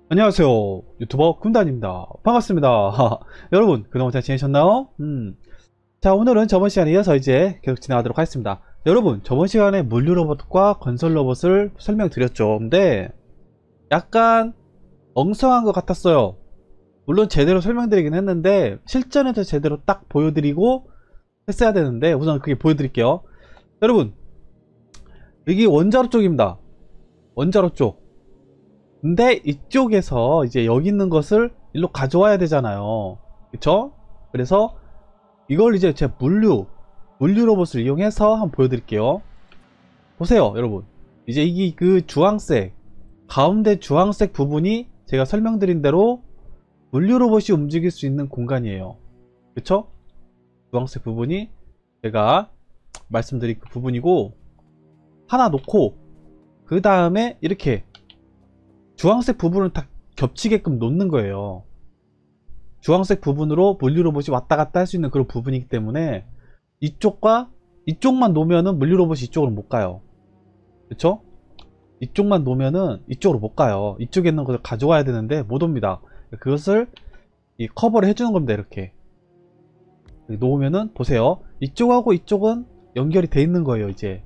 안녕하세요. 유튜버 군단입니다. 반갑습니다. 여러분, 그동안 잘 지내셨나요? 자, 오늘은 저번 시간에 이어서 이제 계속 진행하도록 하겠습니다. 여러분, 저번 시간에 물류 로봇과 건설 로봇을 설명드렸죠. 근데 약간 엉성한 것 같았어요. 물론 제대로 설명드리긴 했는데 실전에서 제대로 딱 보여드리고 했어야 되는데 우선 그게 보여드릴게요. 여러분, 여기 원자로 쪽입니다. 원자로 쪽. 근데 이쪽에서 이제 여기 있는 것을 일로 가져와야 되잖아요. 그쵸? 그래서 이걸 이제 제 물류 로봇을 이용해서 한번 보여드릴게요. 보세요, 여러분. 이제 이게 그 주황색, 가운데 주황색 부분이 제가 설명드린 대로 물류 로봇이 움직일 수 있는 공간이에요. 그쵸? 주황색 부분이 제가 말씀드린 그 부분이고, 하나 놓고, 그 다음에 이렇게 주황색 부분을 다 겹치게끔 놓는 거예요. 주황색 부분으로 물류 로봇이 왔다 갔다 할 수 있는 그런 부분이기 때문에 이쪽과 이쪽만 놓으면은 물류 로봇이 이쪽으로 못 가요. 그쵸? 이쪽만 놓으면은 이쪽으로 못 가요. 이쪽에 있는 것을 가져와야 되는데 못 옵니다. 그것을 이 커버를 해주는 겁니다. 이렇게 놓으면은 보세요. 이쪽하고 이쪽은 연결이 돼 있는 거예요. 이제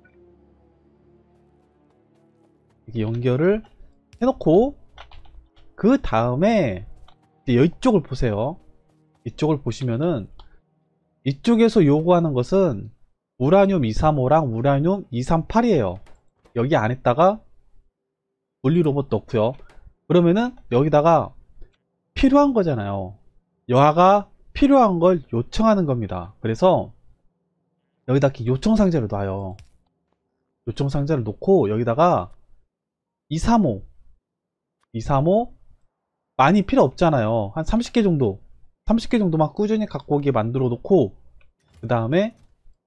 이렇게 연결을 해놓고 그 다음에 이쪽을 보세요. 이쪽을 보시면은 이쪽에서 요구하는 것은 우라늄 235랑 우라늄 238이에요. 여기 안에다가 물리 로봇 넣고요. 그러면은 여기다가 필요한 거잖아요. 여하가 필요한 걸 요청하는 겁니다. 그래서 여기다 이렇게 요청 상자를 놔요. 요청 상자를 놓고 여기다가 235 많이 필요 없잖아요. 한 30개 정도 30개 정도만 꾸준히 갖고 오게 만들어 놓고 그 다음에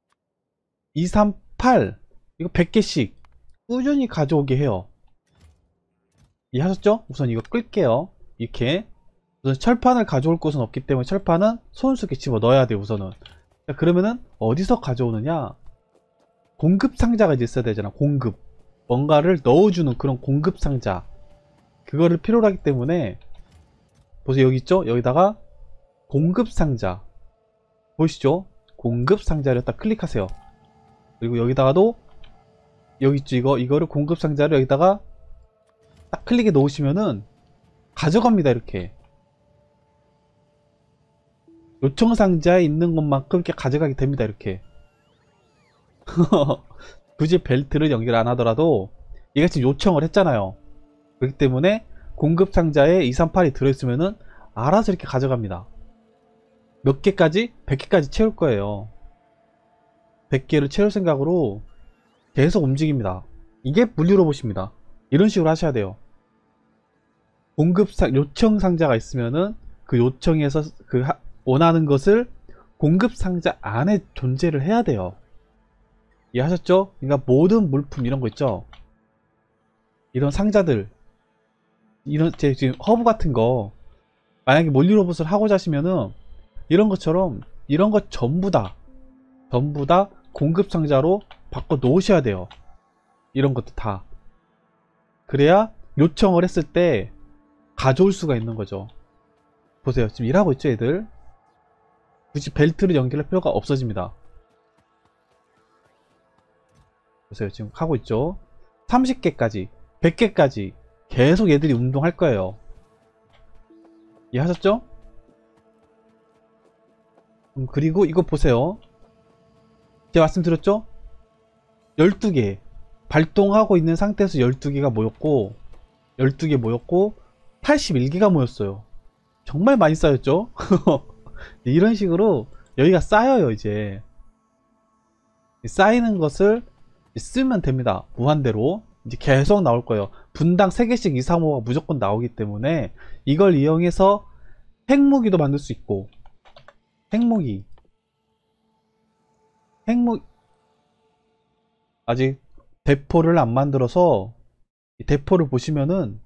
238 이거 100개씩 꾸준히 가져오게 해요. 이해하셨죠? 우선 이거 끌게요. 이렇게 우선 철판을 가져올 곳은 없기 때문에 철판은 손수에 집어 넣어야 돼요. 우선은. 자, 그러면은 어디서 가져오느냐, 공급 상자가 이제 있어야 되잖아. 공급, 뭔가를 넣어주는 그런 공급 상자, 그거를 필요로 하기 때문에 보세요. 여기 있죠? 여기다가 공급 상자 보이시죠? 공급 상자를 딱 클릭하세요. 그리고 여기다가도 여기 있죠? 이거를 공급 상자를 여기다가 딱 클릭해 놓으시면은 가져갑니다. 이렇게 요청 상자에 있는 것만큼 이렇게 가져가게 됩니다. 이렇게 굳이 벨트를 연결 안 하더라도 얘가 지금 요청을 했잖아요. 그렇기 때문에 공급 상자에 238이 들어있으면은 알아서 이렇게 가져갑니다. 몇 개까지? 100개까지 채울 거예요. 100개를 채울 생각으로 계속 움직입니다. 이게 물류 로봇입니다. 이런 식으로 하셔야 돼요. 요청 상자가 있으면은 그 요청에서 원하는 것을 공급 상자 안에 존재를 해야 돼요. 이해하셨죠? 그러니까 모든 물품 이런 거 있죠? 이런 상자들, 이런 제 지금 허브 같은 거 만약에 물류 로봇을 하고자 하시면은 이런 것처럼 이런 것 전부 다 공급 상자로 바꿔 놓으셔야 돼요. 이런 것도 다. 그래야 요청을 했을 때 가져올 수가 있는 거죠. 보세요. 지금 일하고 있죠, 애들? 굳이 벨트를 연결할 필요가 없어집니다. 보세요. 지금 하고 있죠? 30개까지, 100개까지 계속 얘들이 운동할 거예요. 이해하셨죠? 그리고 이거 보세요. 제가 말씀드렸죠? 12개. 발동하고 있는 상태에서 12개가 모였고, 12개 모였고, 81개가 모였어요. 정말 많이 쌓였죠? 이런 식으로 여기가 쌓여요, 이제. 쌓이는 것을 쓰면 됩니다. 무한대로. 이제 계속 나올 거예요. 분당 3개씩 2, 3, 5가 무조건 나오기 때문에 이걸 이용해서 핵무기도 만들 수 있고, 핵무기. 아직 대포를 안 만들어서 이 대포를 보시면은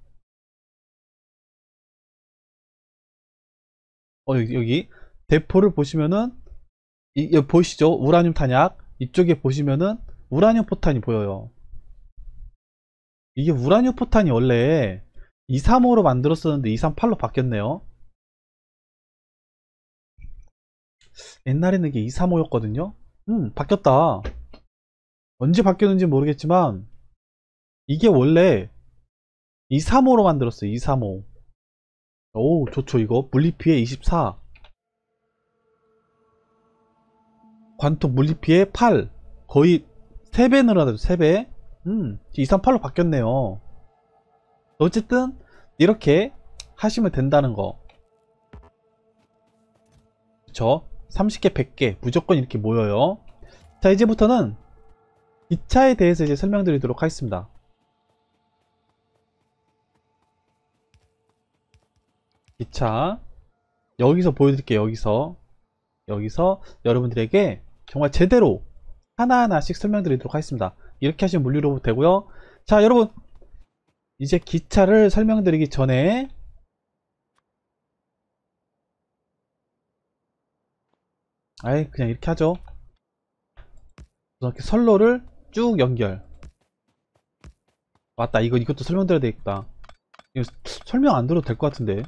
여기 대포를 보시면은 여기 보이시죠? 우라늄 탄약 이쪽에 보시면은 우라늄 포탄이 보여요. 이게 우라늄 포탄이 원래 235로 만들었었는데 238로 바뀌었네요. 옛날에는 이게 235였거든요. 바뀌었다. 언제 바뀌었는지 모르겠지만 이게 원래 235로 만들었어요. 235. 오, 좋죠. 이거 물리피해 24, 관통 물리피해 8. 거의 3배 늘어나죠. 3배. 238로 바뀌었네요. 어쨌든 이렇게 하시면 된다는 거. 그쵸? 30개 100개 무조건 이렇게 모여요. 자, 이제부터는 기차에 대해서 이제 설명드리도록 하겠습니다. 기차 여기서 보여드릴게요. 여기서 여러분들에게 정말 제대로 하나하나씩 설명드리도록 하겠습니다. 이렇게 하시면 물리로봇 되고요. 자, 여러분 이제 기차를 설명드리기 전에 아예 그냥 이렇게 하죠. 이렇게 선로를 쭉 연결. 맞다, 이것도 설명드려야 되겠다. 이거 설명 안 들어도 될 것 같은데.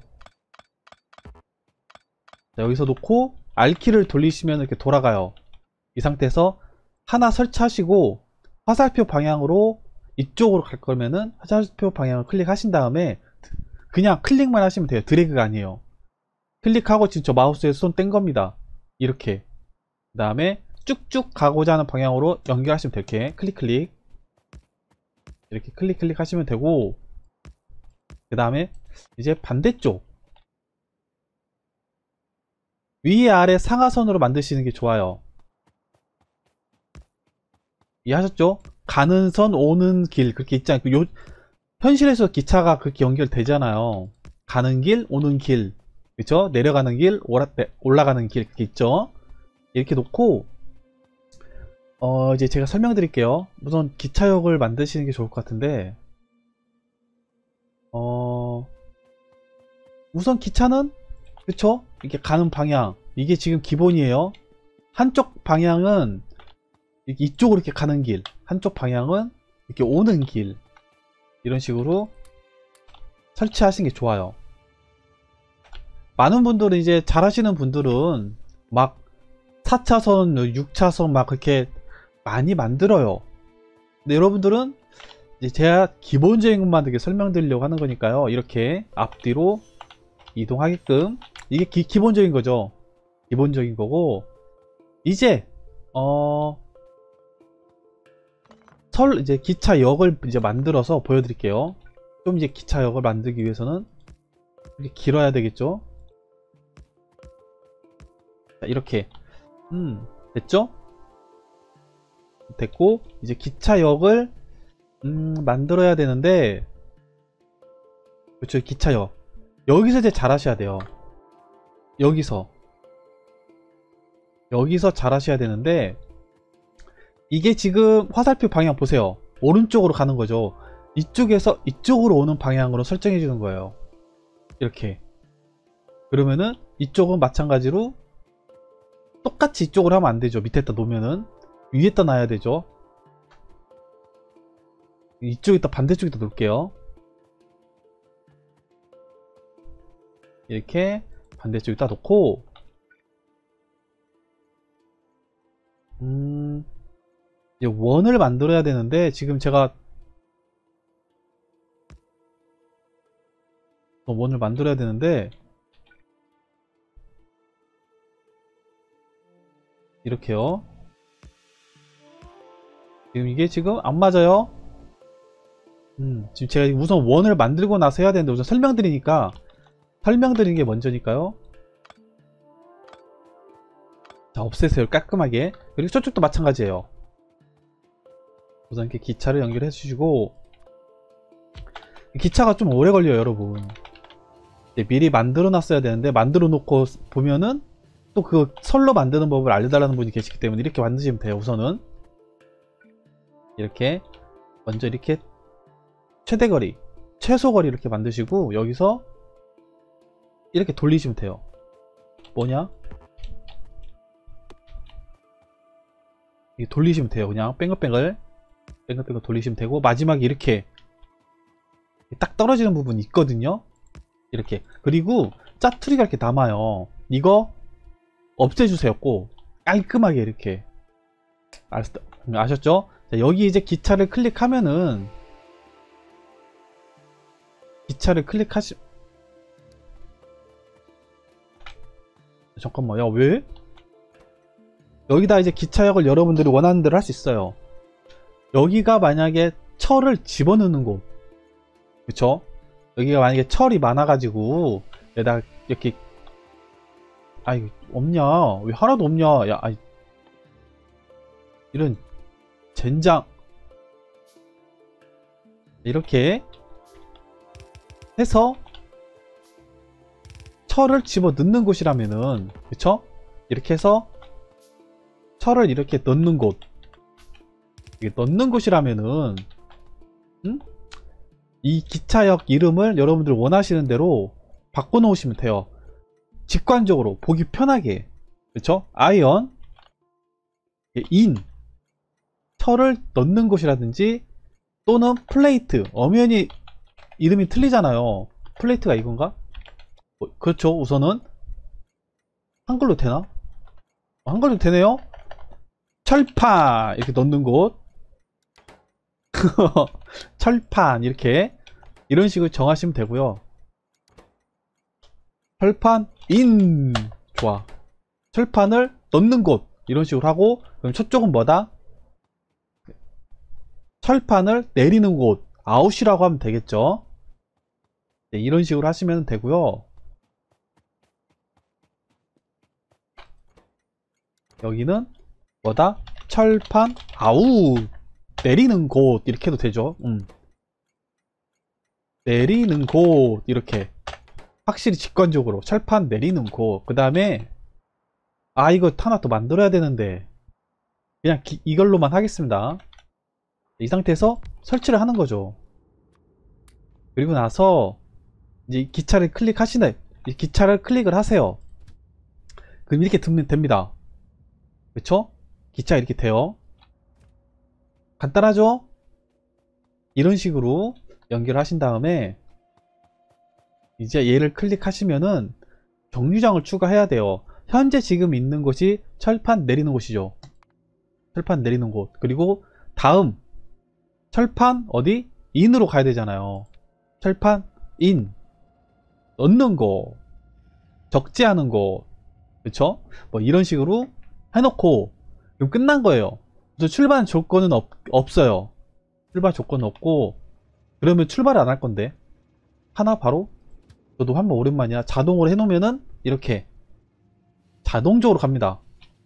자, 여기서 놓고 R키를 돌리시면 이렇게 돌아가요. 이 상태에서 하나 설치하시고 화살표 방향으로 이쪽으로 갈 거면은 화살표 방향을 클릭하신 다음에 그냥 클릭만 하시면 돼요. 드래그가 아니에요. 클릭하고 지금 저 마우스에서 손 뗀 겁니다. 이렇게. 그 다음에 쭉쭉 가고자 하는 방향으로 연결하시면 돼요. 이렇게 클릭 이렇게 클릭 하시면 되고, 그 다음에 이제 반대쪽 위 아래 상하선으로 만드시는 게 좋아요. 이해하셨죠? 가는 선 오는 길 그렇게 있지 않고, 현실에서 기차가 그렇게 연결되잖아요. 가는 길 오는 길, 그쵸? 내려가는 길 올라가는 길 그렇게 있죠. 이렇게 놓고 이제 제가 설명드릴게요. 우선 기차역을 만드시는 게 좋을 것 같은데, 우선 기차는 그쵸? 이렇게 가는 방향 이게 지금 기본이에요. 한쪽 방향은 이쪽으로 이렇게 가는 길, 한쪽 방향은 이렇게 오는 길, 이런 식으로 설치하시는 게 좋아요. 많은 분들은 이제 잘 하시는 분들은 막 4차선, 6차선 막 그렇게 많이 만들어요. 근데 여러분들은 이제 제가 기본적인 것만 이렇게 설명드리려고 하는 거니까요. 이렇게 앞뒤로 이동하게끔, 이게 기본적인 거죠. 기본적인 거고, 이제 이제 기차역을 이제 만들어서 보여드릴게요. 좀 이제 기차역을 만들기 위해서는 이렇게 길어야 되겠죠. 자, 이렇게 됐죠? 됐고, 이제 기차역을 만들어야 되는데, 그렇죠, 기차역 여기서 이제 잘 하셔야 돼요. 여기서 잘 하셔야 되는데, 이게 지금 화살표 방향 보세요. 오른쪽으로 가는 거죠. 이쪽에서 이쪽으로 오는 방향으로 설정해 주는 거예요. 이렇게. 그러면은 이쪽은 마찬가지로 똑같이 이쪽으로 하면 안 되죠. 밑에다 놓으면은 위에다 놔야 되죠. 이쪽에다 반대쪽에다 놓을게요. 이렇게 반대쪽에다 놓고, 이제 원을 만들어야 되는데, 지금 제가 원을 만들어야 되는데, 이렇게요. 지금 이게 지금 안 맞아요. 지금 제가 우선 원을 만들고 나서 해야 되는데, 우선 설명드리는 게 먼저니까요. 자, 없애세요. 깔끔하게. 그리고 저쪽도 마찬가지예요. 우선 이렇게 기차를 연결해 주시고, 기차가 좀 오래 걸려요, 여러분. 미리 만들어 놨어야 되는데, 만들어 놓고 보면은 또 그 선로 만드는 법을 알려달라는 분이 계시기 때문에 이렇게 만드시면 돼요. 우선은 이렇게 먼저 이렇게 최대거리, 최소거리 이렇게 만드시고, 여기서 이렇게 돌리시면 돼요. 뭐냐? 이게 돌리시면 돼요. 그냥 뺑글뺑글 돌리시면 되고, 마지막에 이렇게 딱 떨어지는 부분이 있거든요. 이렇게. 그리고 짜투리가 이렇게 남아요. 이거 없애주세요. 꼭 깔끔하게 이렇게. 아셨죠? 자, 여기 이제 기차를 클릭하면은, 기차를 클릭하시 잠깐만, 야, 왜? 여기다 이제 기차역을 여러분들이 원하는 대로 할 수 있어요. 여기가 만약에 철을 집어넣는 곳, 그쵸? 여기가 만약에 철이 많아가지고 여기다 이렇게, 아이 없냐? 왜 하나도 없냐? 야, 아이, 이런 젠장. 이렇게 해서 철을 집어 넣는 곳이라면은, 그쵸? 이렇게 해서 철을 이렇게 넣는 곳, 이게 넣는 곳이라면은, 이 기차역 이름을 여러분들 원하시는 대로 바꿔 놓으시면 돼요. 직관적으로 보기 편하게. 그쵸? 아이언, 인, 철을 넣는 곳이라든지, 또는 플레이트, 엄연히 이름이 틀리잖아요. 플레이트가 이건가? 그렇죠. 우선은 한글로 되나? 한글로 되네요. 철판 이렇게 넣는 곳. 철판 이렇게 이런 식으로 정하시면 되고요. 철판 인, 좋아. 철판을 넣는 곳 이런 식으로 하고, 그럼 저쪽은 뭐다? 철판을 내리는 곳, 아웃이라고 하면 되겠죠. 네, 이런 식으로 하시면 되고요. 여기는 뭐다? 철판 아웃, 내리는 곳 이렇게 해도 되죠. 내리는 곳, 이렇게 확실히 직관적으로 철판 내리는 곳. 그 다음에 이거 하나 또 만들어야 되는데, 그냥 이걸로만 하겠습니다. 이 상태에서 설치를 하는 거죠. 그리고 나서 이제 기차를 클릭하시네. 기차를 클릭을 하세요. 그럼 이렇게 듣면 됩니다. 그쵸? 기차 이렇게 돼요. 간단하죠? 이런 식으로 연결하신 다음에 이제 얘를 클릭하시면은 정류장을 추가해야 돼요. 현재 지금 있는 곳이 철판 내리는 곳이죠. 철판 내리는 곳. 그리고 다음 철판 어디? 인으로 가야 되잖아요. 철판 인, 넣는 곳, 적재하는 곳, 그쵸? 뭐 이런 식으로 해놓고 그럼 끝난 거예요. 그래서 출발 조건은 없어요. 출발 조건은 없고, 그러면 출발을 안 할 건데, 하나 바로 저도 한번 오랜만이야 자동으로 해놓으면은 이렇게 자동적으로 갑니다.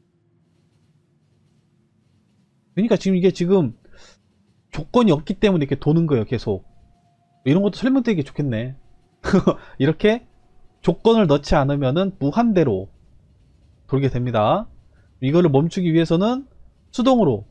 그러니까 지금 이게 지금 조건이 없기 때문에 이렇게 도는 거예요. 계속. 이런 것도 설명드리기 좋겠네. 이렇게 조건을 넣지 않으면은 무한대로 돌게 됩니다. 이거를 멈추기 위해서는 수동으로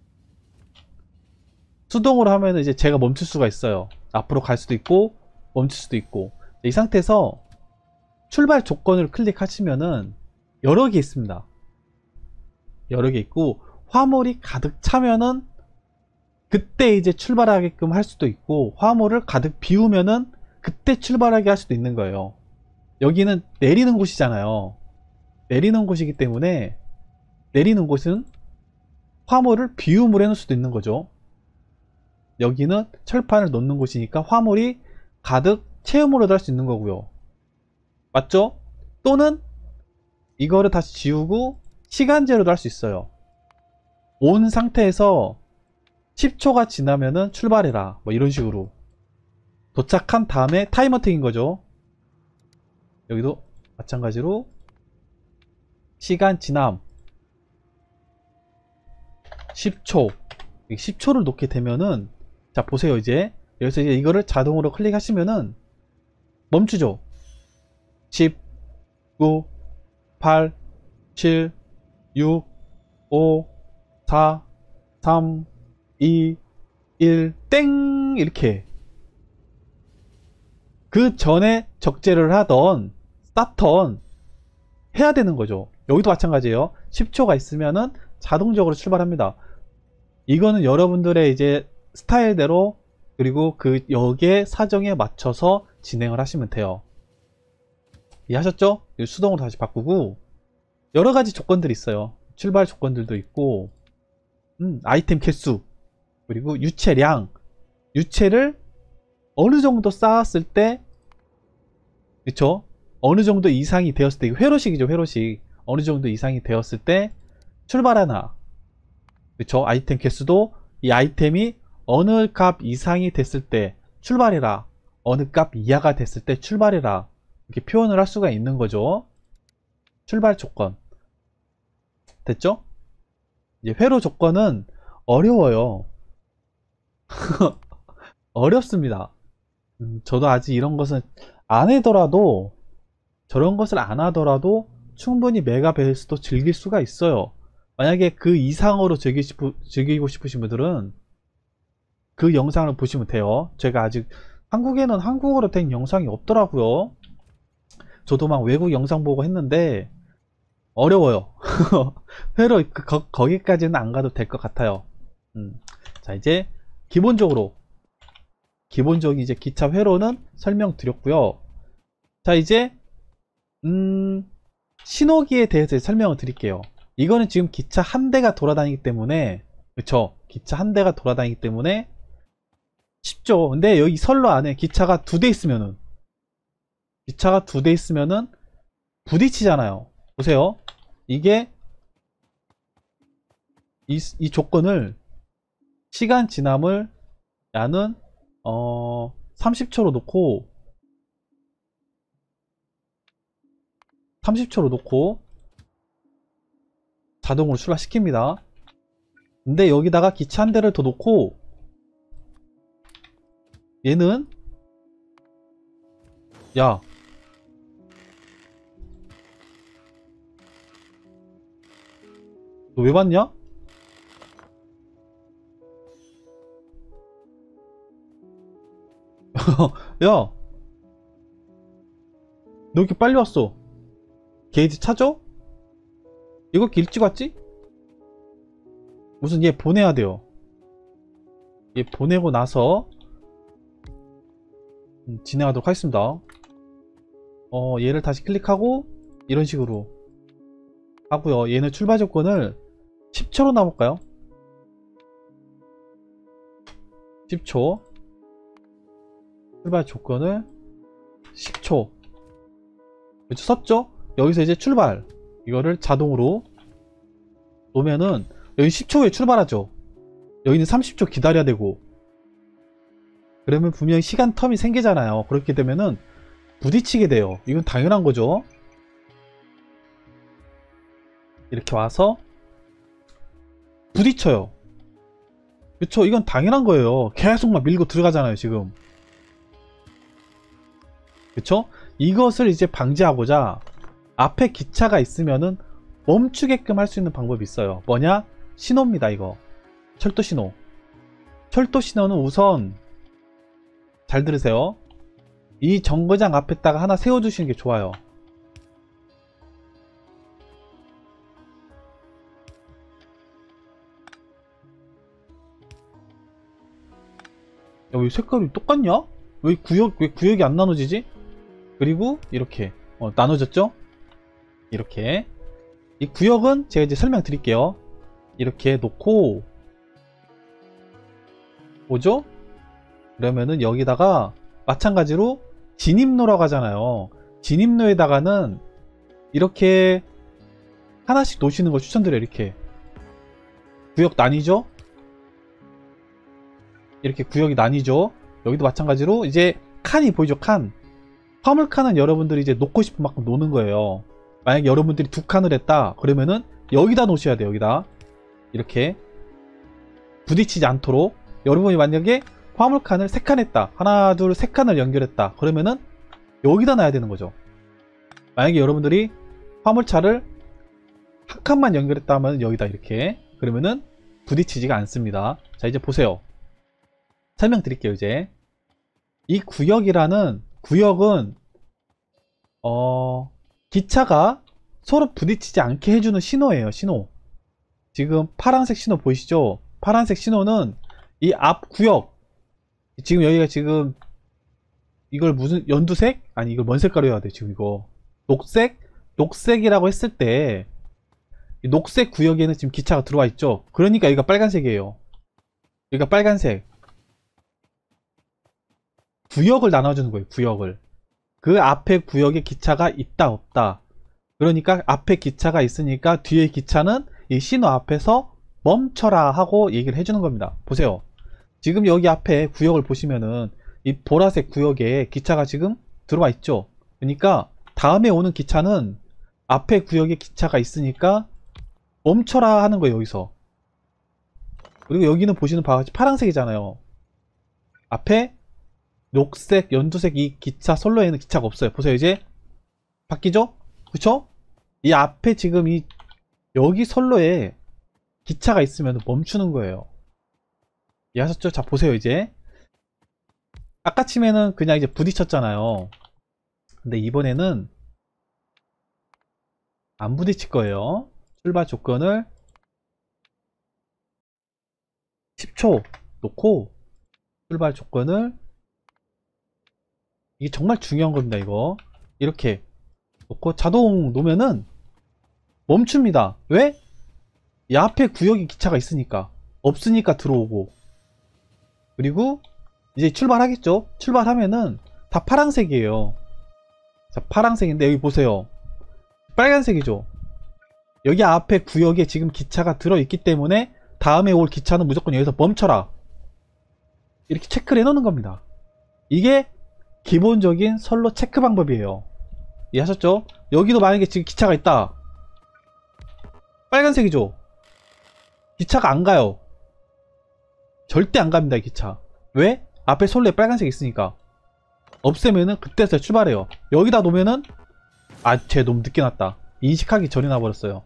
하면 이제 제가 멈출 수가 있어요. 앞으로 갈 수도 있고 멈출 수도 있고. 이 상태에서 출발 조건을 클릭하시면은 여러 개 있습니다. 여러 개 있고, 화물이 가득 차면은 그때 이제 출발하게끔 할 수도 있고, 화물을 가득 비우면은 그때 출발하게 할 수도 있는 거예요. 여기는 내리는 곳이잖아요. 내리는 곳이기 때문에 내리는 곳은 화물을 비움을 해놓을 수도 있는 거죠. 여기는 철판을 넣는 곳이니까 화물이 가득 채움으로도 할 수 있는 거고요. 맞죠? 또는 이거를 다시 지우고 시간제로도 할 수 있어요. 온 상태에서 10초가 지나면은 출발해라, 뭐 이런 식으로. 도착한 다음에 타이머 튀긴 거죠. 여기도 마찬가지로 시간 지남 10초, 10초를 놓게 되면은, 자 보세요. 이제 여기서 이제 이거를 자동으로 클릭하시면은 멈추죠. 10, 9, 8, 7, 6, 5, 4, 3, 2, 1, 땡! 이렇게. 그 전에 적재를 하던 스타턴 해야 되는 거죠. 여기도 마찬가지예요. 10초가 있으면은 자동적으로 출발합니다. 이거는 여러분들의 이제 스타일대로 그리고 그 역의 사정에 맞춰서 진행을 하시면 돼요. 이해하셨죠? 수동으로 다시 바꾸고 여러가지 조건들이 있어요. 출발 조건들도 있고 아이템 개수, 그리고 유체량, 유체를 어느 정도 쌓았을 때, 그쵸? 어느 정도 이상이 되었을 때, 회로식이죠, 회로식. 어느 정도 이상이 되었을 때 출발하나, 그쵸? 아이템 개수도 이 아이템이 어느 값 이상이 됐을 때 출발해라, 어느 값 이하가 됐을 때 출발해라, 이렇게 표현을 할 수가 있는 거죠. 출발 조건 됐죠? 이제 회로 조건은 어려워요. 어렵습니다. 저도 아직 이런 것은 안 하더라도, 저런 것을 안 하더라도 충분히 메가베이스도 즐길 수가 있어요. 만약에 그 이상으로 즐기고 싶으신 분들은 그 영상을 보시면 돼요. 제가 아직 한국에는 한국어로 된 영상이 없더라고요. 저도 막 외국 영상 보고 했는데 어려워요. 회로 거기까지는 안 가도 될 것 같아요. 자, 이제 기본적인 이제 기차 회로는 설명드렸고요. 자, 이제 신호기에 대해서 설명을 드릴게요. 이거는 지금 기차 한 대가 돌아다니기 때문에, 그쵸? 기차 한 대가 돌아다니기 때문에 쉽죠. 근데 여기 선로 안에 기차가 두 대 있으면은 부딪히잖아요. 보세요. 이게 이 조건을, 시간 지남을 나는 30초로 놓고 자동으로 출발시킵니다. 근데 여기다가 기차 한 대를 더 놓고 얘는, 야, 너 왜 봤냐? 야, 너 이렇게 빨리 왔어. 게이지 차죠? 이거 일찍 왔지? 우선 얘 보내야 돼요. 얘 보내고 나서 진행하도록 하겠습니다. 얘를 다시 클릭하고 이런 식으로 하고요. 얘는 출발 조건을 10초로 놔볼까요? 10초. 출발 조건을 10초. 그렇죠? 썼죠? 여기서 이제 출발, 이거를 자동으로 놓으면은 여기 10초 후에 출발하죠. 여기는 30초 기다려야 되고, 그러면 분명히 시간 텀이 생기잖아요. 그렇게 되면은 부딪히게 돼요. 이건 당연한 거죠. 이렇게 와서 부딪혀요. 그쵸? 이건 당연한 거예요. 계속 막 밀고 들어가잖아요, 지금. 그쵸? 이것을 이제 방지하고자 앞에 기차가 있으면은 멈추게끔 할 수 있는 방법이 있어요. 뭐냐? 신호입니다, 이거. 철도 신호. 철도 신호는 우선, 잘 들으세요. 이 정거장 앞에다가 하나 세워주시는 게 좋아요. 야, 왜 색깔이 똑같냐? 왜 구역이 안 나눠지지? 그리고 이렇게 나눠졌죠? 이렇게. 이 구역은 제가 이제 설명드릴게요. 이렇게 놓고 오죠? 그러면은 여기다가 마찬가지로 진입로라고 하잖아요. 진입로에다가는 이렇게 하나씩 놓으시는 걸 추천드려요. 이렇게 구역 나뉘죠? 이렇게 구역이 나뉘죠? 여기도 마찬가지로 이제 칸이 보이죠? 칸. 화물칸은 여러분들이 이제 놓고 싶은 만큼 놓는 거예요. 만약에 여러분들이 두 칸을 했다 그러면은 여기다 놓으셔야 돼요. 여기다 이렇게 부딪히지 않도록. 여러분이 만약에 화물칸을 세 칸 했다, 하나 둘 세 칸을 연결했다 그러면은 여기다 놔야 되는 거죠. 만약에 여러분들이 화물차를 한 칸만 연결했다 하면 여기다 이렇게, 그러면은 부딪히지가 않습니다. 자, 이제 보세요. 설명드릴게요. 이제 이 구역은 기차가 서로 부딪히지 않게 해주는 신호예요. 신호. 지금 파란색 신호 보이시죠? 파란색 신호는 이 앞 구역, 지금 여기가 지금 이걸 무슨 연두색? 아니 이걸 뭔 색깔로 해야 돼 지금 이거 녹색? 녹색이라고 했을 때 이 녹색 구역에는 지금 기차가 들어와 있죠. 그러니까 여기가 빨간색이에요. 여기가 빨간색 구역을 나눠주는 거예요. 구역을 그 앞에 구역에 기차가 있다 없다. 그러니까 앞에 기차가 있으니까 뒤에 기차는 이 신호 앞에서 멈춰라 하고 얘기를 해주는 겁니다. 보세요. 지금 여기 앞에 구역을 보시면은 이 보라색 구역에 기차가 지금 들어와 있죠. 그러니까 다음에 오는 기차는 앞에 구역에 기차가 있으니까 멈춰라 하는 거예요. 여기서. 그리고 여기는 보시는 바와 같이 파란색이잖아요. 앞에 녹색, 연두색 이 기차 선로에는 기차가 없어요. 보세요. 이제 바뀌죠? 그쵸? 이 앞에 지금 이 여기 선로에 기차가 있으면 멈추는 거예요. 이해하셨죠? 자 보세요. 이제 아까 치면은 그냥 이제 부딪혔잖아요. 근데 이번에는 안 부딪힐 거예요. 출발 조건을 10초 놓고 출발 조건을 이게 정말 중요한 겁니다. 이거 이렇게 놓고 자동 놓으면은 멈춥니다. 왜? 이 앞에 구역에 기차가 있으니까. 없으니까 들어오고. 그리고 이제 출발하겠죠. 출발하면은 다 파란색이에요. 자, 파란색인데 여기 보세요. 빨간색이죠. 여기 앞에 구역에 지금 기차가 들어있기 때문에 다음에 올 기차는 무조건 여기서 멈춰라. 이렇게 체크를 해놓는 겁니다. 이게 기본적인 선로 체크 방법이에요. 이해하셨죠? 여기도 만약에 지금 기차가 있다. 빨간색이죠. 기차가 안 가요. 절대 안 갑니다. 이 기차. 왜? 앞에 선로에 빨간색이 있으니까. 없애면은 그때서 출발해요. 여기다 놓으면은 쟤 너무 늦게 났다. 인식하기 전에 나버렸어요.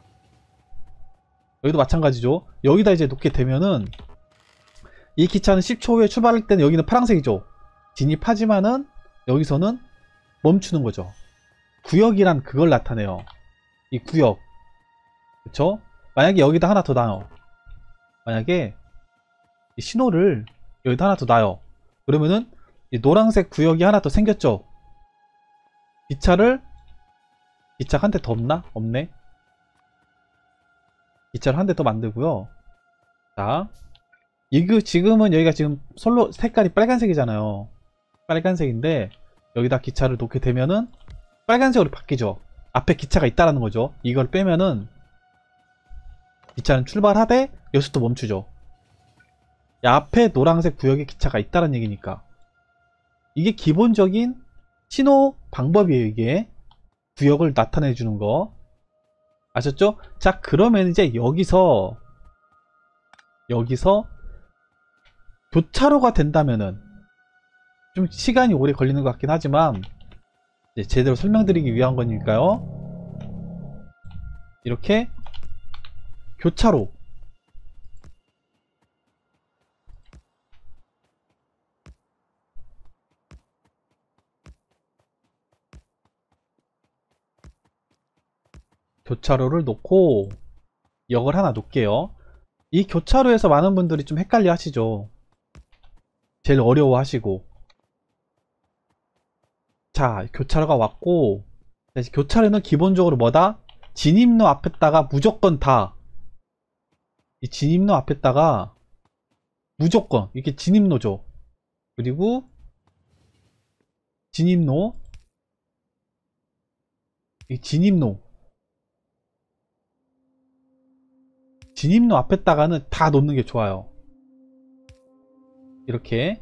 여기도 마찬가지죠. 여기다 이제 놓게 되면은 이 기차는 10초 후에 출발할 때는 여기는 파란색이죠. 진입하지만은 여기서는 멈추는 거죠. 구역이란 그걸 나타내요. 이 구역. 그쵸? 만약에 여기다 하나 더 놔요. 만약에 이 신호를 여기다 하나 더 놔요. 그러면은 이 노란색 구역이 하나 더 생겼죠. 기차가 한 대 더 없나? 없네. 기차를 한 대 더 만들고요. 자, 이거 지금은 여기가 지금 선로 색깔이 빨간색이잖아요. 빨간색인데 여기다 기차를 놓게 되면은 빨간색으로 바뀌죠. 앞에 기차가 있다라는 거죠. 이걸 빼면은 기차는 출발하되 여기서 또 멈추죠. 앞에 노란색 구역에 기차가 있다는 얘기니까. 이게 기본적인 신호 방법이에요. 이게 구역을 나타내 주는 거 아셨죠? 자 그러면 이제 여기서 교차로가 된다면은 좀 시간이 오래 걸리는 것 같긴 하지만 이제 제대로 설명드리기 위한 거니까요. 이렇게 교차로를 놓고 역을 하나 놓을게요. 이 교차로에서 많은 분들이 좀 헷갈려 하시죠. 제일 어려워 하시고. 자 교차로가 왔고 교차로는 기본적으로 뭐다? 진입로 앞에다가 무조건 이 진입로 앞에다가 무조건 이게 진입로죠. 그리고 이 진입로 앞에다가는 다 놓는 게 좋아요. 이렇게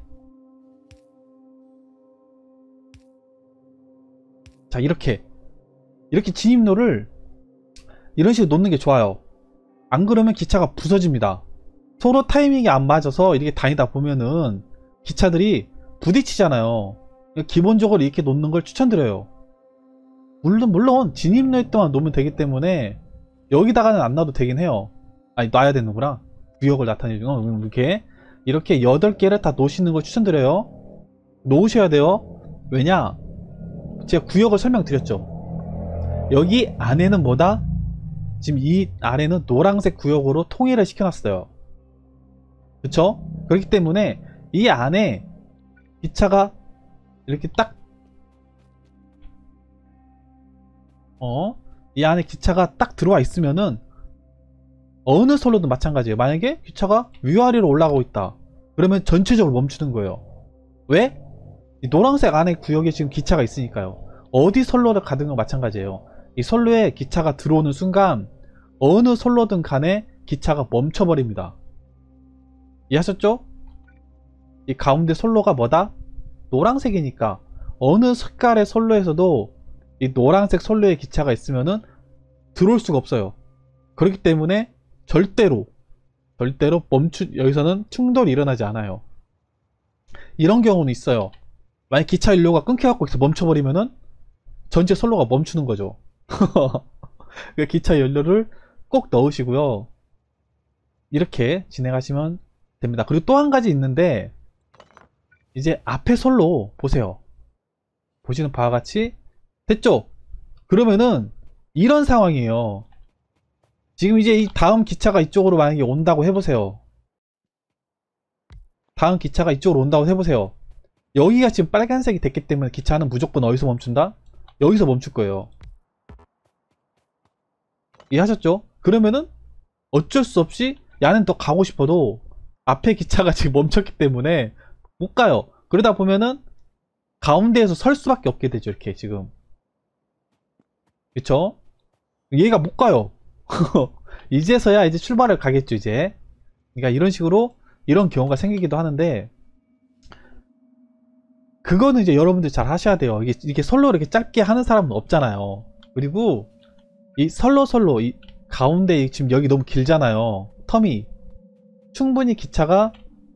자 이렇게 진입로를 이런 식으로 놓는 게 좋아요. 안 그러면 기차가 부서집니다. 서로 타이밍이 안 맞아서 이렇게 다니다 보면은 기차들이 부딪히잖아요. 기본적으로 이렇게 놓는 걸 추천드려요. 물론 진입로에 또한 놓으면 되기 때문에 여기다가는 안 놔도 되긴 해요. 아니 놔야 되는구나. 구역을 나타내주는 이렇게 8개를 다 놓으시는 걸 추천드려요. 놓으셔야 돼요. 왜냐? 제가 구역을 설명드렸죠. 여기 안에는 뭐다? 지금 이 아래는 노란색 구역으로 통일을 시켜놨어요. 그쵸? 그렇기 때문에 이 안에 기차가 이렇게 딱 이 안에 기차가 딱 들어와 있으면은 어느 선로든 마찬가지예요. 만약에 기차가 위아래로 올라가고 있다. 그러면 전체적으로 멈추는 거예요. 왜? 이 노란색 안에 구역에 지금 기차가 있으니까요. 어디 선로를 가든 건 마찬가지예요. 이 선로에 기차가 들어오는 순간 어느 선로든 간에 기차가 멈춰버립니다. 이해하셨죠? 이 가운데 선로가 뭐다? 노란색이니까 어느 색깔의 선로에서도 이 노란색 선로에 기차가 있으면은 들어올 수가 없어요. 그렇기 때문에 절대로 여기서는 충돌이 일어나지 않아요. 이런 경우는 있어요. 만약 기차 연료가 끊겨갖고 멈춰버리면은 전체 선로가 멈추는 거죠. 기차 연료를 꼭 넣으시고요. 이렇게 진행하시면 됩니다. 그리고 또 한 가지 있는데, 이제 앞에 선로 보세요. 보시는 바와 같이 됐죠? 그러면은 이런 상황이에요. 지금 이제 이 다음 기차가 이쪽으로 만약에 온다고 해보세요. 다음 기차가 이쪽으로 온다고 해보세요. 여기가 지금 빨간색이 됐기 때문에 기차는 무조건 어디서 멈춘다? 여기서 멈출 거예요. 이해하셨죠? 그러면은 어쩔 수 없이 야는 더 가고 싶어도 앞에 기차가 지금 멈췄기 때문에 못 가요. 그러다 보면은 가운데에서 설 수밖에 없게 되죠. 이렇게 지금. 그쵸? 얘가 못 가요. 이제서야 이제 출발을 가겠죠, 이제. 그러니까 이런 식으로 이런 경우가 생기기도 하는데, 그거는 이제 여러분들 잘 하셔야 돼요. 이게 선로 이렇게 짧게 하는 사람은 없잖아요. 그리고 이 선로 이 가운데 지금 여기 너무 길잖아요. 텀이 충분히 기차가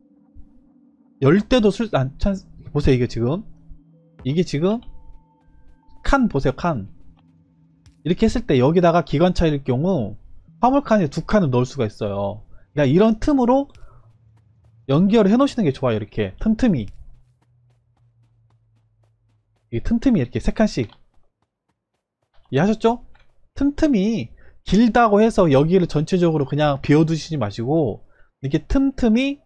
열 때도 보세요. 이게 지금 칸 보세요. 칸 이렇게 했을 때 여기다가 기관차일 경우 화물칸에 2칸을 넣을 수가 있어요. 그러니까 이런 틈으로 연결을 해 놓으시는 게 좋아요. 이렇게 틈틈이 이 틈틈이 이렇게 3칸씩 이해하셨죠? 틈틈이 길다고 해서 여기를 전체적으로 그냥 비워두시지 마시고 이렇게 틈틈이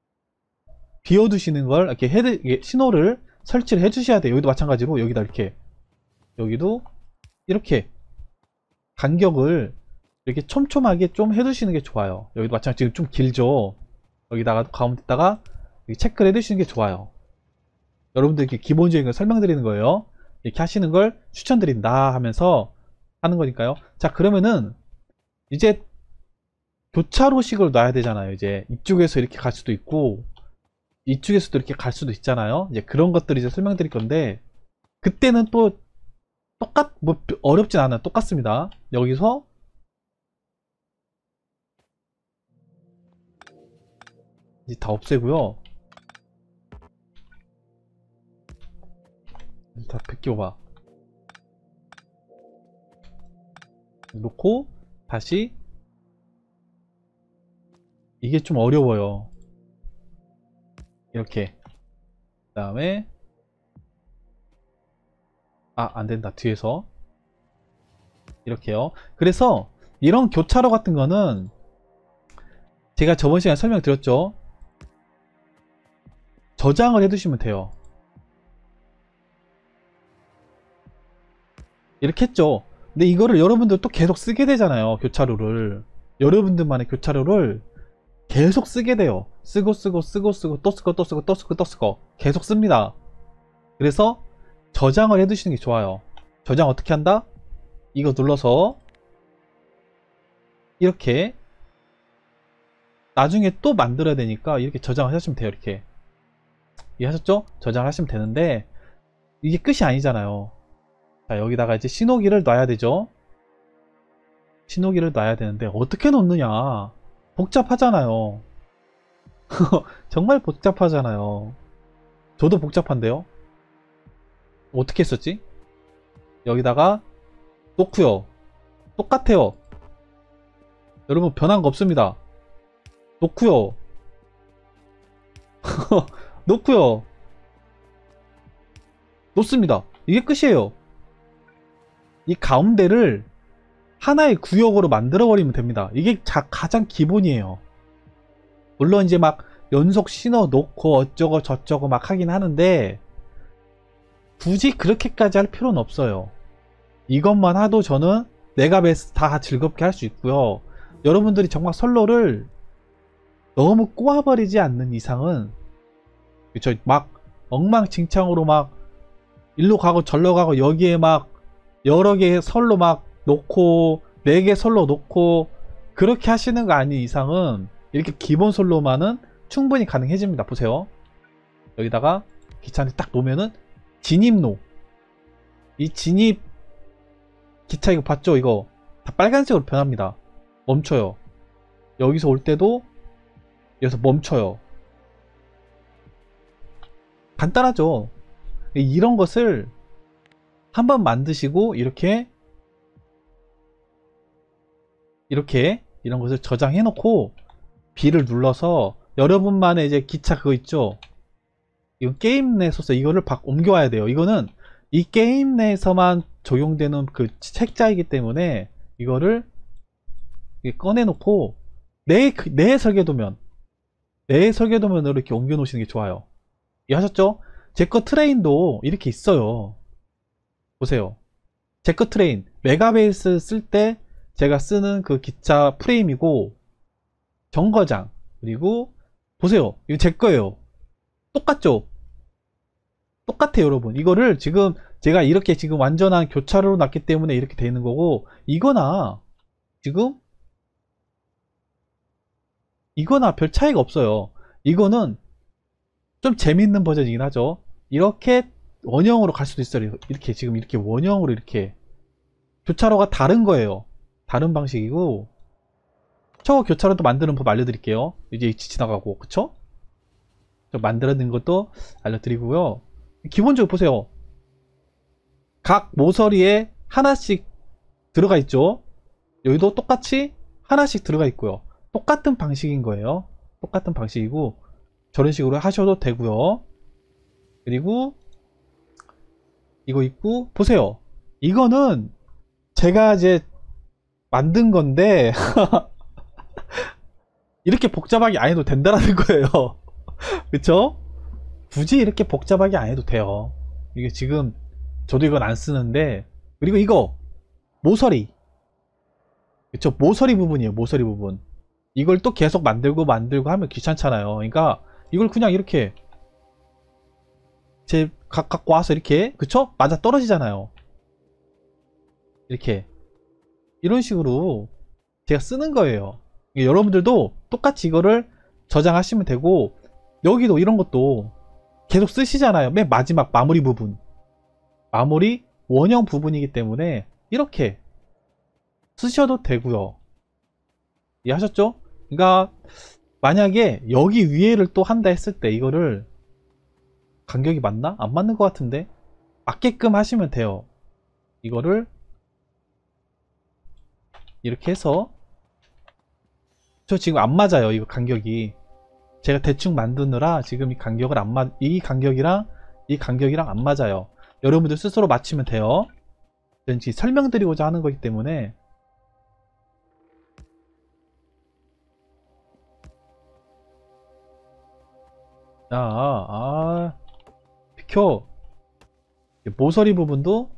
비워두시는 걸 이렇게 신호를 설치를 해주셔야 돼요. 여기도 마찬가지로 여기다 여기도 이렇게 간격을 이렇게 촘촘하게 좀 해두시는 게 좋아요. 여기도 마찬가지로 지금 좀 길죠. 여기다가 가운데다가 체크를 해두시는 게 좋아요. 여러분들께 기본적인 걸 설명드리는 거예요. 이렇게 하시는 걸 추천드린다 하면서 하는 거니까요. 자, 그러면은 이제 교차로식을 놔야 되잖아요. 이제 이쪽에서 이렇게 갈 수도 있고 이쪽에서도 이렇게 갈 수도 있잖아요. 이제 그런 것들 이제 설명드릴 건데, 그때는 또 뭐 어렵진 않아요. 똑같습니다. 여기서 이제 다 없애고요. 다 벗겨봐. 놓고 다시. 이게 좀 어려워요. 이렇게. 그 다음에 안된다. 뒤에서 이렇게요. 그래서 이런 교차로 같은 거는 제가 저번 시간에 설명드렸죠. 저장을 해두시면 돼요. 이렇게 했죠. 근데 이거를 여러분들 또 계속 쓰게 되잖아요. 교차로를. 여러분들만의 교차로를 계속 쓰게 돼요. 쓰고 또 쓰고 계속 씁니다. 그래서 저장을 해두시는 게 좋아요. 저장 어떻게 한다? 이거 눌러서 이렇게 나중에 또 만들어야 되니까 이렇게 저장을 하시면 돼요. 이렇게 이해하셨죠? 저장을 하시면 되는데 이게 끝이 아니잖아요. 자, 여기다가 이제 신호기를 놔야 되죠. 신호기를 놔야 되는데 어떻게 놓느냐, 복잡하잖아요. 정말 복잡하잖아요. 저도 복잡한데요. 어떻게 했었지? 여기다가 놓고요. 똑같아요. 여러분 변한 거 없습니다. 놓고요. 놓고요. 놓습니다. 이게 끝이에요. 이 가운데를 하나의 구역으로 만들어 버리면 됩니다. 이게 가장 기본이에요. 물론 이제 막 연속 신호 놓고 어쩌고 저쩌고 막 하긴 하는데 굳이 그렇게까지 할 필요는 없어요. 이것만 하도 저는 메가베이스 다 즐겁게 할 수 있고요. 여러분들이 정말 선로를 너무 꼬아버리지 않는 이상은 그쵸, 막 엉망진창으로 막 일로 가고 절로 가고 여기에 막 여러 개의 선로 막 놓고 4개 선로 놓고 그렇게 하시는 거 아닌 이상은 이렇게 기본 선로만은 충분히 가능해집니다. 보세요. 여기다가 기차 안에 딱 놓으면은 진입로, 이 진입 기차 이거 봤죠? 이거 다 빨간색으로 변합니다. 멈춰요. 여기서 올 때도 여기서 멈춰요. 간단하죠? 이런 것을 한번 만드시고 이렇게 이런 것을 저장해 놓고 B를 눌러서 여러분만의 이제 기차 그거 있죠? 이건 게임 내 소스, 이거를 옮겨와야 돼요. 이거는 이 게임 내에서만 적용되는 그 책자이기 때문에 이거를 꺼내 놓고 내 설계도면으로 이렇게 옮겨 놓으시는 게 좋아요. 이해하셨죠? 제 거 트레인도 이렇게 있어요. 보세요. 제 거 트레인 메가베이스 쓸 때 제가 쓰는 그 기차 프레임이고 정거장, 그리고 보세요. 이거 제 거예요. 똑같죠? 똑같아요, 여러분. 이거를 지금 제가 이렇게 지금 완전한 교차로로 놨기 때문에 이렇게 되는 거고, 이거나 지금 이거나 별 차이가 없어요. 이거는 좀 재밌는 버전이긴 하죠. 이렇게 원형으로 갈 수도 있어요. 이렇게 지금 이렇게 원형으로 이렇게 교차로가 다른 거예요. 다른 방식이고, 저 교차로도 만드는 법 알려드릴게요. 이제 지나가고, 그쵸? 만들어낸 것도 알려드리고요. 기본적으로 보세요. 각 모서리에 하나씩 들어가 있죠. 여기도 똑같이 하나씩 들어가 있고요. 똑같은 방식인 거예요. 똑같은 방식이고 저런 식으로 하셔도 되고요. 그리고 이거 있고, 보세요. 이거는 제가 이제 만든 건데 이렇게 복잡하게 안 해도 된다라는 거예요. 그쵸? 굳이 이렇게 복잡하게 안 해도 돼요. 이게 지금 저도 이건 안 쓰는데, 그리고 이거 모서리, 그쵸? 모서리 부분이에요. 모서리 부분. 이걸 또 계속 만들고 하면 귀찮잖아요. 그러니까 이걸 그냥 이렇게 제 갖고 와서 이렇게, 그쵸? 맞아 떨어지잖아요. 이렇게 이런 식으로 제가 쓰는 거예요. 여러분들도 똑같이 이거를 저장하시면 되고, 여기도 이런 것도 계속 쓰시잖아요. 맨 마지막 마무리 부분, 마무리 원형 부분이기 때문에 이렇게 쓰셔도 되고요. 이해하셨죠? 그러니까 만약에 여기 위에를 또 한다 했을 때 이거를 간격이 맞나? 안 맞는 것 같은데 맞게끔 하시면 돼요. 이거를 이렇게 해서, 저 지금 안 맞아요. 이거 간격이 제가 대충 만드느라 지금 이 간격을 이 간격이랑 이 간격이랑 안 맞아요. 여러분들 스스로 맞추면 돼요. 저는 지금 설명드리고자 하는 거기 때문에. 비켜. 모서리 부분도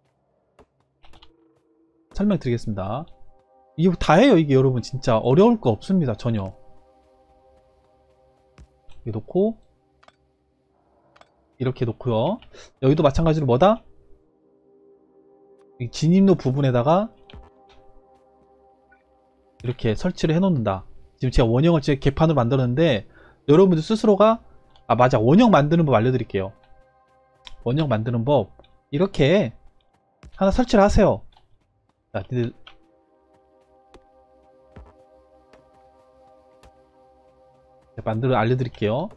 설명드리겠습니다. 이거 다예요. 이게 여러분 진짜 어려울 거 없습니다. 전혀. 이렇게 놓고 이렇게 놓고요. 여기도 마찬가지로 뭐다? 이 진입로 부분에다가 이렇게 설치를 해 놓는다. 지금 제가 원형을 제 개판으로 만들었는데 여러분들 스스로가, 맞아, 원형 만드는 법 알려드릴게요. 원형 만드는 법 이렇게 하나 설치를 하세요. 자, 알려드릴게요.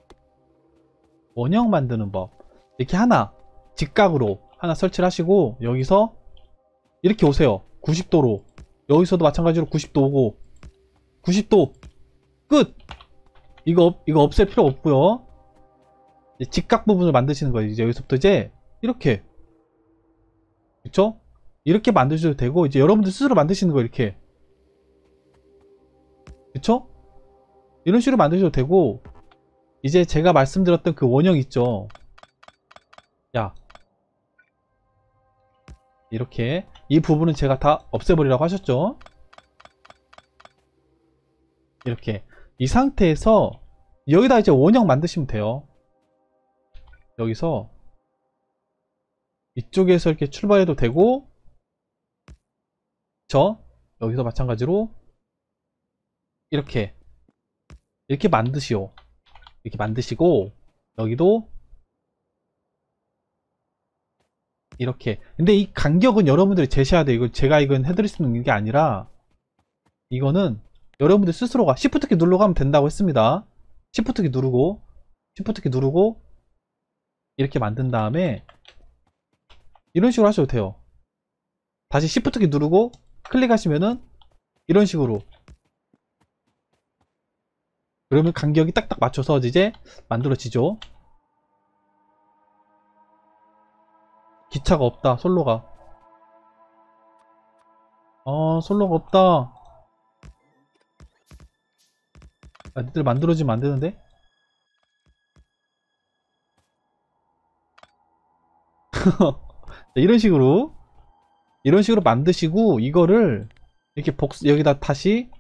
원형 만드는 법 이렇게 하나 직각으로 하나 설치를 하시고, 여기서 이렇게 오세요. 90도로. 여기서도 마찬가지로 90도 오고 90도 끝. 이거 없앨 필요 없고요. 직각 부분을 만드시는 거예요. 이제 여기서부터 이제 이렇게, 그쵸? 이렇게 만드셔도 되고, 이제 여러분들 스스로 만드시는 거예요. 이렇게, 그쵸? 이런 식으로 만드셔도 되고, 이제 제가 말씀드렸던 그 원형 있죠. 야, 이렇게 이 부분은 제가 다 없애버리라고 하셨죠. 이렇게 이 상태에서 여기다 이제 원형 만드시면 돼요. 여기서 이쪽에서 이렇게 출발해도 되고, 여기서 마찬가지로 이렇게 만드시오. 이렇게 만드시고, 여기도 이렇게. 근데 이 간격은 여러분들이 제시해야 돼요. 이거 제가 이건 해드릴 수 있는 게 아니라, 이거는 여러분들 스스로가 Shift키 누르고 가면 된다고 했습니다. Shift키 누르고 이렇게 만든 다음에 이런 식으로 하셔도 돼요. 다시 Shift키 누르고 클릭하시면은 이런 식으로, 그러면 간격이 딱딱 맞춰서 이제 만들어지죠. 기차가 없다. 솔로가 솔로가 없다. 니들 만들어지면 안 되는데. 이런 식으로 만드시고, 이거를 이렇게 여기다 다시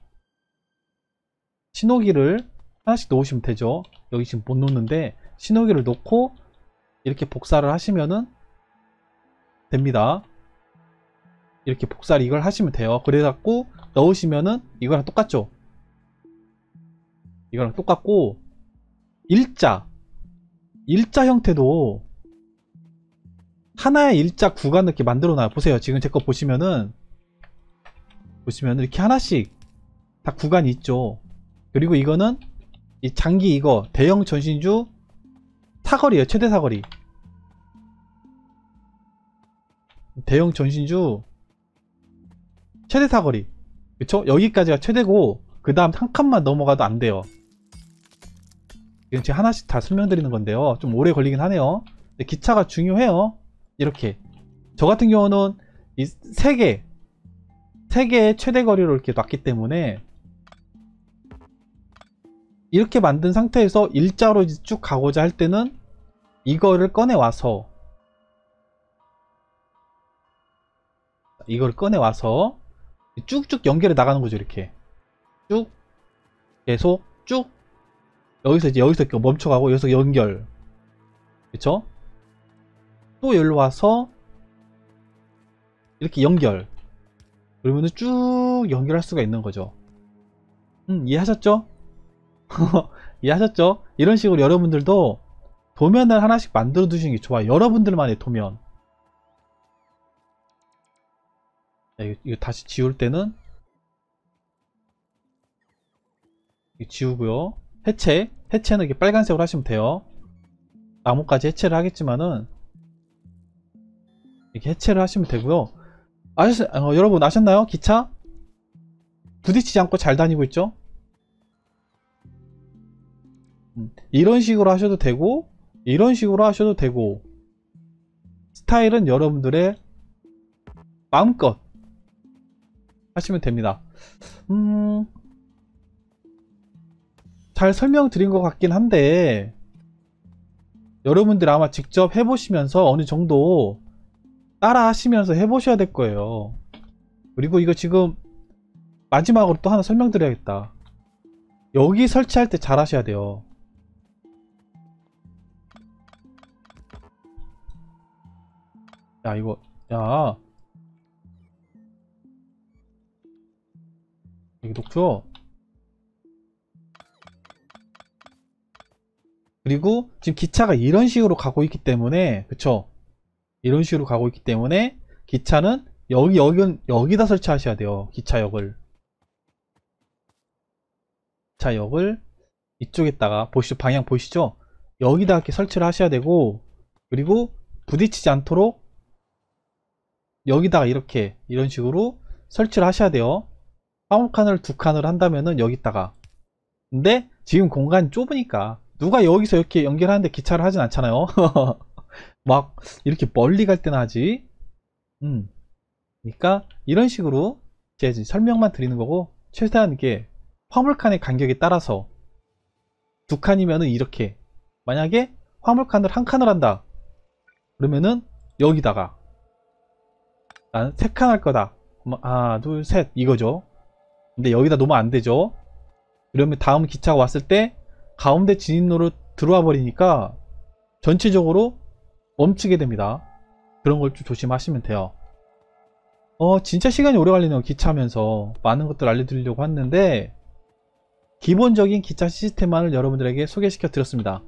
신호기를 하나씩 놓으시면 되죠. 여기 지금 못 놓는데 신호기를 놓고 이렇게 복사를 하시면은 됩니다. 이렇게 복사를 이걸 하시면 돼요. 그래갖고 넣으시면은 이거랑 똑같죠. 이거랑 똑같고, 일자 형태도 하나의 일자 구간을 이렇게 만들어 놔요. 보세요. 지금 제 거 보시면은 이렇게 하나씩 다 구간이 있죠. 그리고 이거는 이 장기, 이거 대형 전신주 사거리예요. 최대 사거리. 대형 전신주 최대 사거리, 그쵸? 여기까지가 최대고, 그 다음 한 칸만 넘어가도 안 돼요. 이건 제가 하나씩 다 설명드리는 건데요. 좀 오래 걸리긴 하네요. 근데 기차가 중요해요. 이렇게 저 같은 경우는 이 세 개의 최대 거리로 이렇게 놨기 때문에, 이렇게 만든 상태에서 일자로 쭉 가고자 할 때는 이거를 꺼내 와서 쭉쭉 연결해 나가는 거죠. 이렇게 쭉 계속 쭉, 여기서 이렇게 멈춰가고, 여기서 연결, 그쵸? 또 여기로 와서 이렇게 연결, 그러면은 쭉 연결할 수가 있는 거죠. 이해하셨죠? 이해하셨죠? 이런 식으로 여러분들도 도면을 하나씩 만들어 두시는 게 좋아요. 여러분들만의 도면. 이거 다시 지울 때는 지우고요. 해체는 이렇게 빨간색으로 하시면 돼요. 나뭇가지 해체를 하겠지만은 이렇게 해체를 하시면 되고요. 여러분 아셨나요? 기차 부딪히지 않고 잘 다니고 있죠? 이런 식으로 하셔도 되고, 이런 식으로 하셔도 되고, 스타일은 여러분들의 마음껏 하시면 됩니다. 잘 설명드린 것 같긴 한데, 여러분들 아마 직접 해보시면서 어느 정도 따라 하시면서 해보셔야 될 거예요. 그리고 이거 지금 마지막으로 또 하나 설명드려야겠다. 여기 설치할 때 잘 하셔야 돼요. 야, 여기 놓고요. 그리고 지금 기차가 이런 식으로 가고 있기 때문에, 그쵸? 이런 식으로 가고 있기 때문에 기차는 여기다 설치하셔야 돼요. 기차역을 이쪽에다가 방향 보이시죠? 여기다 이렇게 설치를 하셔야 되고, 그리고 부딪히지 않도록 여기다가 이런 식으로 설치를 하셔야 돼요. 화물칸을 2칸을 한다면은 여기다가. 근데 지금 공간이 좁으니까 누가 여기서 이렇게 연결하는데 기차를 하진 않잖아요. 막 이렇게 멀리 갈 때나 하지. 그러니까 이런 식으로 제가 설명만 드리는 거고, 최대한 이게 화물칸의 간격에 따라서 두 칸이면은 이렇게, 만약에 화물칸을 한 칸을 한다 그러면은 여기다가 나는 세 칸 할 거다. 하나 둘 셋 이거죠. 근데 여기다 놓으면 안 되죠. 그러면 다음 기차가 왔을 때 가운데 진입로로 들어와 버리니까 전체적으로 멈추게 됩니다. 그런 걸 좀 조심하시면 돼요. 진짜 시간이 오래 걸리네요. 기차하면서 많은 것들 알려드리려고 했는데 기본적인 기차 시스템만을 여러분들에게 소개시켜 드렸습니다.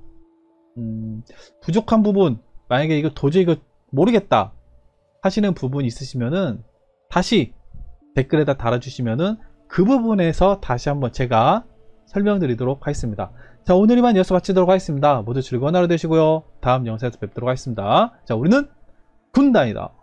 부족한 부분, 만약에 이거 도저히 이거 모르겠다 하시는 부분이 있으시면은 다시 댓글에다 달아주시면은 그 부분에서 다시 한번 제가 설명드리도록 하겠습니다. 자, 오늘 이만 여기서 마치도록 하겠습니다. 모두 즐거운 하루 되시고요. 다음 영상에서 뵙도록 하겠습니다. 자, 우리는 군단이다.